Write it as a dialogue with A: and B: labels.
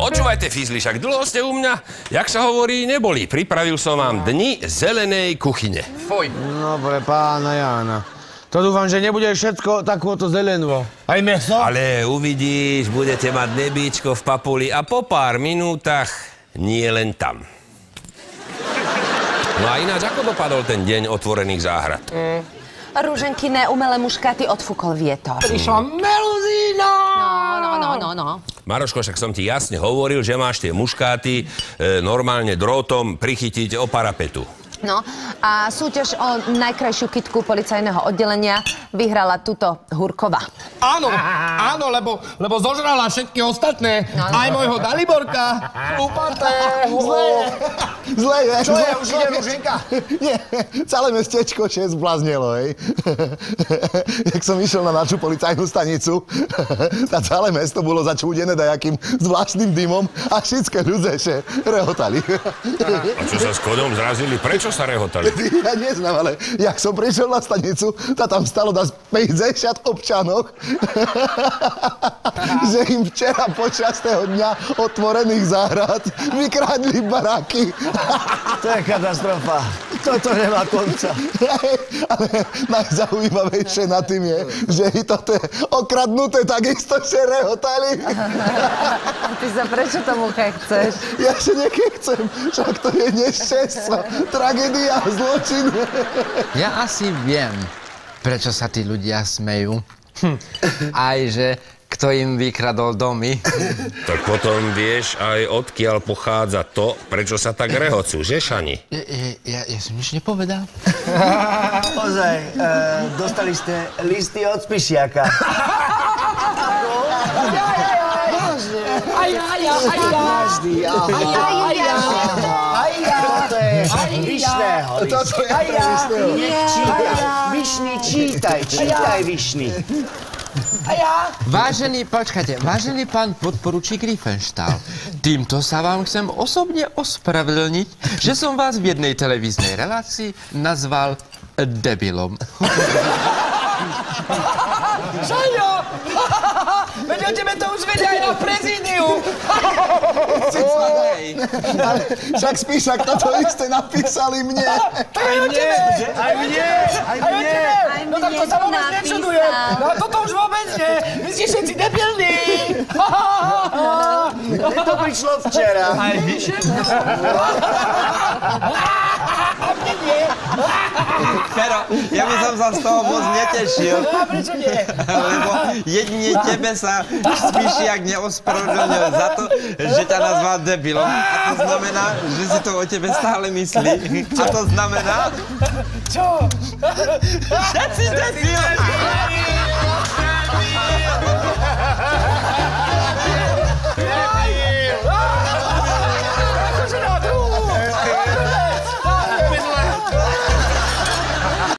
A: Počúvajte, fízli, však dlho ste u mňa, jak sa hovorí, neboli. Pripravil som vám dni zelenej kuchyne.
B: Fuj.
C: Dobre, pána Jána. To dúfam, že nebude všetko takúto zelenvo. Aj meso?
A: Ale uvidíš, budete mať nebíčko v papuli a po pár minútach nie len tam. No a ináč, ako dopadol ten deň otvorených záhrad?
D: Rúženkyné umelé muškáty odfúkol vietor.
B: Prišla meluzína!
D: No.
A: Maroško, však som ti jasne hovoril, že máš tie muškáty normálne drótom prichytiť o parapetu.
D: No a súťaž o najkrajšiu kytku policajného oddelenia vyhrala tuto Hurková.
B: Áno, lebo zožrala všetky ostatné. Aj môjho Daliborka. Upatého.
E: Zle je.
B: Čo je, už ide Ruženka?
E: Nie, celé mestečko zbláznelo, hej. Jak som išiel na našu policajnú stanicu, tá celé mesto bolo začúdené dajakým zvláštnym dymom a všetké ľudia rehotali.
A: A čo sa s kodom zrazili? Prečo sa rehotali?
E: Ja neznám, ale jak som prišiel na stanicu, tam stalo nás 50 občanov, že im včera počas toho dňa otvorených záhrad vykradli baráky.
C: To je katastrofa. Toto nemá konca.
E: Ale najzaujímavejšie na tým je, že i toto je okradnuté takisto, že rehotali.
D: Ty sa prečo tomu chceš?
E: Ja sa nekechcem, však to je nešťastie, tragédia a zločin.
F: Ja asi viem, prečo sa tí ľudia smejú. Aj že kto im vykradol domy.
A: Tak potom vieš aj odkiaľ pochádza to, prečo sa tak rehocú, že Šani?
F: Ja som nič nepovedal.
C: Ozaj, dostali ste listy od Spišiaka. Vyšného list. Vyšný, čítaj Vyšný.
F: Vážený pán podporučík Riefenstahl, týmto sa vám chcem osobne ospravedlniť, že som vás v jednej televíznej relácii nazval debilom.
B: Šaňo! Veď o tebe to už vedia aj na prezídiu.
E: Ale však Spišak toto isté napísali mne.
B: Aj mne! Aj mne! No tak to sa vôbec nečudujem. No a toto už vôbec nie. Vy ste všetci debilní.
C: Mne to prišlo včera.
B: Aj vyše? A mne nie.
F: Pero ja by som sa z toho moc netešil.
B: A prečo nie?
F: Lebo jedine tebe sa Spišiak neospravedlňuje za to, že ťa nazval debilom. A to znamená, že si to o tebe stále myslí. A to znamená...
B: Čo?
F: Že si debil!